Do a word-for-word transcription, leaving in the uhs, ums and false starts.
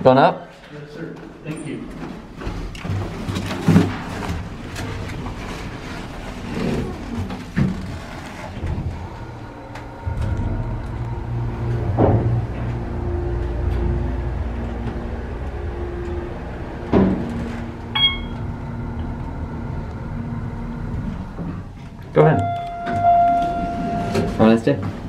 on up. Yes, sir. Thank you. Go ahead. Have a nice day.